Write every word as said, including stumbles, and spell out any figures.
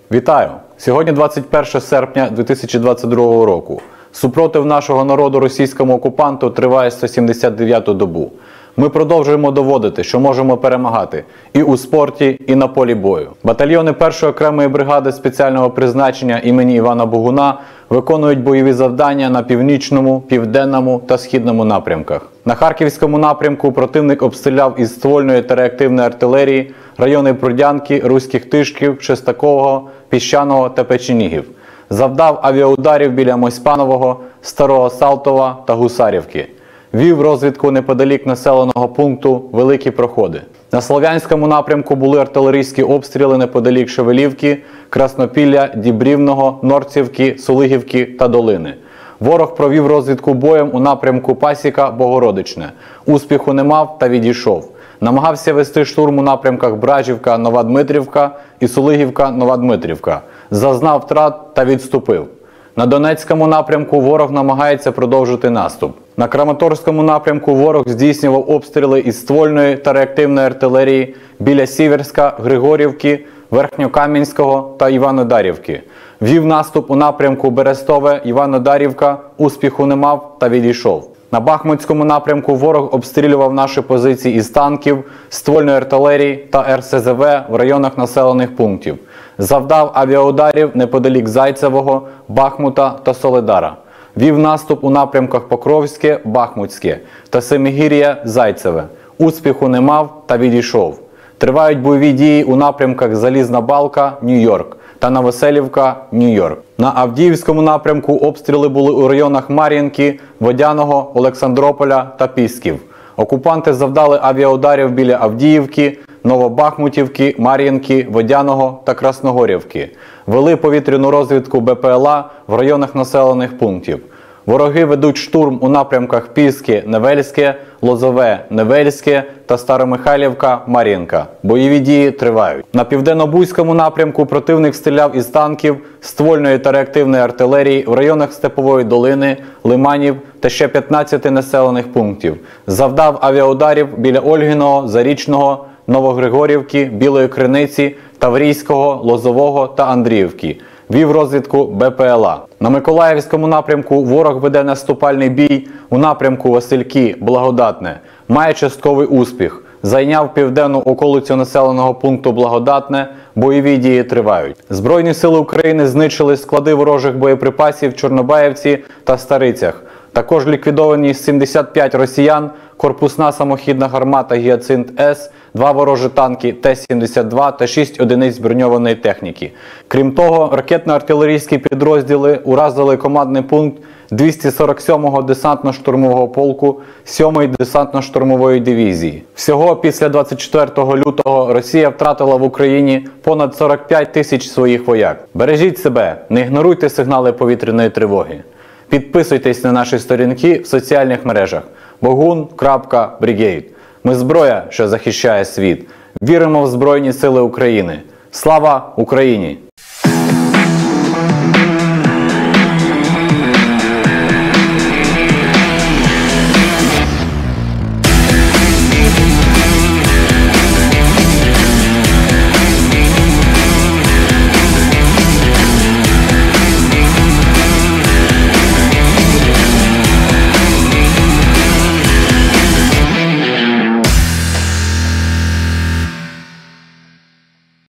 Вітаю! Сьогодні двадцять перше серпня дві тисячі двадцять другого року. Супротив нашого народу російському окупанту триває сто сімдесят дев'яту добу. Ми продовжуємо доводити, що можемо перемагати і у спорті, і на полі бою. Батальйони першої окремої бригади спеціального призначення імені Івана Богуна виконують бойові завдання на північному, південному та східному напрямках. На Харківському напрямку противник обстріляв із ствольної та реактивної артилерії райони Прудянки, Руських Тишків, Шестакового, Піщаного та Печенігів. Завдав авіаударів біля Мойспанового, Старого Салтова та Гусарівки. Вів розвідку неподалік населеного пункту Великі Проходи. На Слов'янському напрямку були артилерійські обстріли неподалік Шевелівки, Краснопілля, Дібрівного, Норцівки, Сулигівки та Долини. Ворог провів розвідку боєм у напрямку Пасіка-Богородичне. Успіху не мав та відійшов. Намагався вести штурм у напрямках Бражівка, Нова Дмитрівка і Сулигівка, Нова Дмитрівка. Зазнав втрат та відступив. На Донецькому напрямку ворог намагається продовжити наступ. На Краматорському напрямку ворог здійснював обстріли із ствольної та реактивної артилерії біля Сіверська, Григорівки, Верхньокам'янського та Іванодарівки. Вів наступ у напрямку Берестове, Іванодарівка, успіху не мав та відійшов. На Бахмутському напрямку ворог обстрілював наші позиції із танків, ствольної артилерії та ер ес зе ве в районах населених пунктів. Завдав авіаударів неподалік Зайцевого, Бахмута та Соледара. Вів наступ у напрямках Покровське, Бахмутське та Семигір'я, Зайцеве. Успіху не мав та відійшов. Тривають бойові дії у напрямках Залізна Балка, Нью-Йорк та Новоселівка, Нью-Йорк. На Авдіївському напрямку обстріли були у районах Мар'їнки, Водяного, Олександрополя та Пісків. Окупанти завдали авіаударів біля Авдіївки, Новобахмутівки, Мар'їнки, Водяного та Красногорівки. Вели повітряну розвідку бе пе ел а в районах населених пунктів. Вороги ведуть штурм у напрямках Піски, Невельське, Лозове, Невельське та Старомихайлівка, Мар'їнка. Бойові дії тривають. На Південно-Бузькому напрямку противник стріляв із танків, ствольної та реактивної артилерії в районах Степової долини, Лиманів та ще п'ятнадцяти населених пунктів. Завдав авіаударів біля Ольгиного, Зарічного, Новогригорівки, Білої Криниці, Таврійського, Лозового та Андріївки. Вів розвідку бе пе ел а. На Миколаївському напрямку ворог веде наступальний бій у напрямку Васильки, Благодатне. Має частковий успіх. Зайняв південну околицю населеного пункту Благодатне. Бойові дії тривають. Збройні сили України знищили склади ворожих боєприпасів в Чорнобаївці та Старицях. Також ліквідовані сімдесят п'ять росіян, корпусна самохідна гармата «Гіацинт-С», два ворожі танки Т сімдесят два та шість одиниць броньованої техніки. Крім того, ракетно-артилерійські підрозділи уразили командний пункт двісті сорок сьомого десантно-штурмового полку сьомої десантно-штурмової дивізії. Всього після двадцять четвертого лютого Росія втратила в Україні понад сорок п'ять тисяч своїх вояк. Бережіть себе, не ігноруйте сигнали повітряної тривоги. Підписуйтесь на наші сторінки в соціальних мережах Богун крапка бригейд. Ми зброя, що захищає світ. Віримо в Збройні Сили України. Слава Україні!